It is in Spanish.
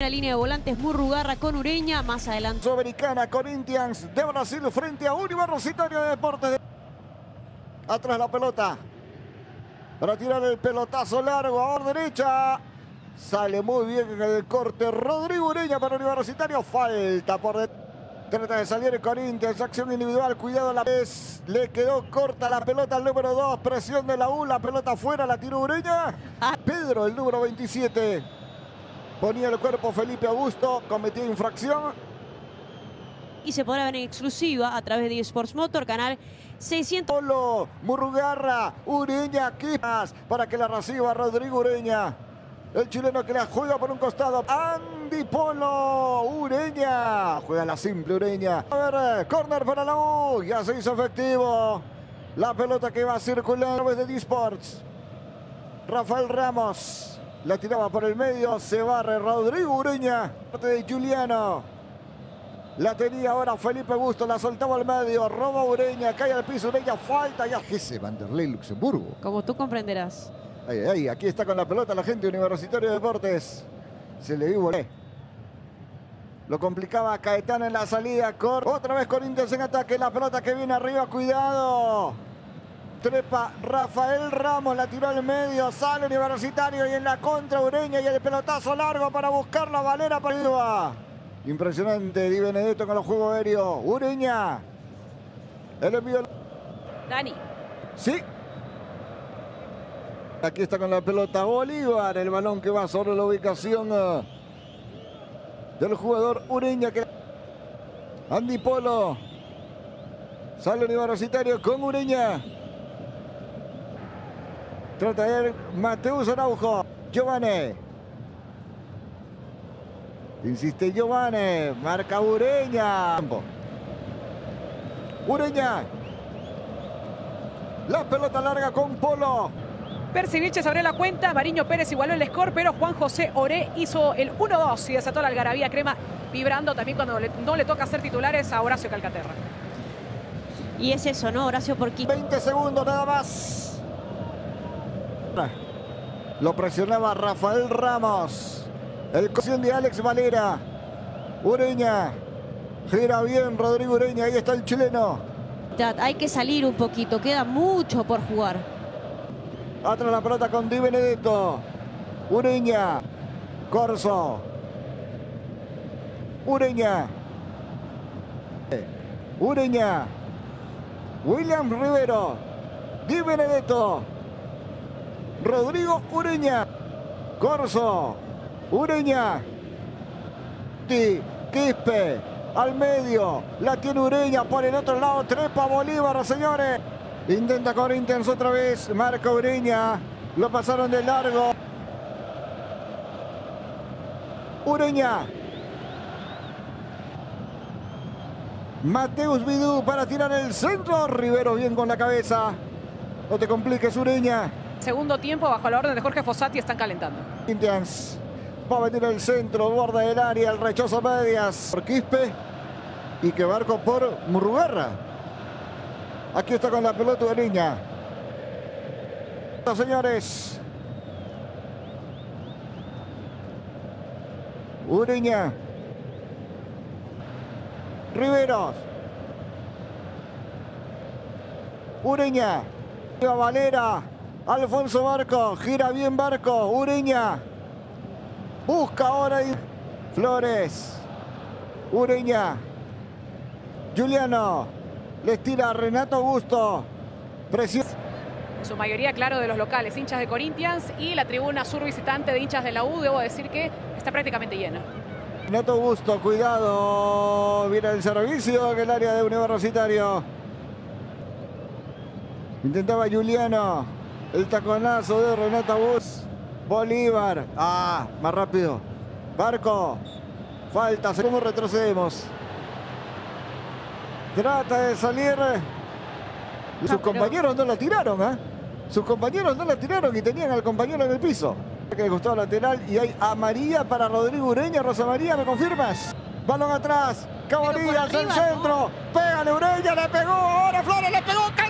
La línea de volantes Murrugarra con Ureña, más adelante. Sudamericana, Corinthians de Brasil frente a Universitario de Deportes. Atrás la pelota. Para tirar el pelotazo largo a derecha. Sale muy bien en el corte Rodrigo Ureña para Universitario. Falta por detrás. Trata de salir Corinthians. Acción individual. Cuidado la vez. Le quedó corta la pelota al número 2. Presión de la U. La pelota afuera. La tiró Ureña. Pedro, el número 27. Ponía el cuerpo Felipe Augusto. Cometía infracción. Y se podrá ver en exclusiva a través de eSports Motor, canal 600. Polo, Murrugarra, Ureña, Quipas, para que la reciba Rodrigo Ureña. El chileno que la juega por un costado. Andy Polo, Ureña. Juega la simple Ureña. A ver, córner para la U. Ya se hizo efectivo. La pelota que va a circular a través de eSports. Rafael Ramos. La tiraba por el medio. Se barre Rodrigo Ureña. Parte de Juliano. La tenía ahora Felipe Augusto. La soltaba al medio. Roba Ureña. Cae al piso Ureña. Falta ya. Ese Vanderlei Luxemburgo. Como tú comprenderás. Ahí, aquí está con la pelota la gente de Universitario de Deportes. Se le dio volé. Lo complicaba Caetano en la salida. Otra vez Corinthians en ataque. La pelota que viene arriba. Cuidado. Trepa Rafael Ramos. La tiró al medio. Sale Universitario. Y en la contra Ureña. Y el pelotazo largo para buscar la Valera para arriba. Impresionante Di Benedetto con los juegos aéreos. Ureña. El envío. Dani. Sí. Aquí está con la pelota Bolívar. El balón que va sobre la ubicación del jugador Ureña. Andy Polo. Sale Universitario con Ureña. Trata de ir Mateus Araujo. Giovane. Insiste Giovane. Marca Ureña. Ureña. La pelota larga con Polo. Percy Vilches abrió la cuenta, Mariño Pérez igualó el score, pero Juan José Oré hizo el 1-2 y desató la algarabía crema, vibrando también cuando no le toca ser titulares a Horacio Calcaterra. Y es eso, ¿no? Horacio por 20 segundos nada más. Lo presionaba Rafael Ramos. El cosión de Alex Valera. Ureña. Gira bien Rodrigo Ureña. Ahí está el chileno. Hay que salir un poquito, queda mucho por jugar. Atrás la pelota con Di Benedetto. Ureña. Corso. Ureña. Ureña. William Rivero. Di Benedetto. Rodrigo Ureña. Corso. Ureña. Quispe. Al medio. La tiene Ureña. Por el otro lado. Trepa Bolívar, señores. Intenta Corinthians otra vez. Marca Ureña. Lo pasaron de largo. Ureña. Mateus Vidú para tirar el centro. Rivero bien con la cabeza. No te compliques, Ureña. Segundo tiempo, bajo la orden de Jorge Fossati, están calentando. Corinthians va a meter el centro. Borde del área. El rechazo a medias. Por Quispe. Y que barco por Murrugarra. Aquí está con la pelota Ureña. Señores. Ureña. Riveros. Ureña. Valera. Alfonso Barco. Gira bien Barco. Ureña. Busca ahora. Flores. Ureña. Juliano. Les tira Renato Augusto. Presión. En su mayoría, claro, de los locales, hinchas de Corinthians, y la tribuna sur visitante de hinchas de la U, debo decir que está prácticamente llena. Renato Augusto, cuidado. Viene el servicio en el área de Universitario. Intentaba Juliano. El taconazo de Renato Augusto. Bolívar. Más rápido. Barco. Falta. ¿Cómo retrocedemos? Trata de salir. Sus compañeros no la tiraron, ¿eh? Sus compañeros no la tiraron y tenían al compañero en el piso. Que le gustó lateral y hay amarilla para Rodrigo Ureña. Rosa María, ¿me confirmas? Balón atrás. Cabanillas, el centro. Pégale Ureña, le pegó. Ahora Flores le pegó.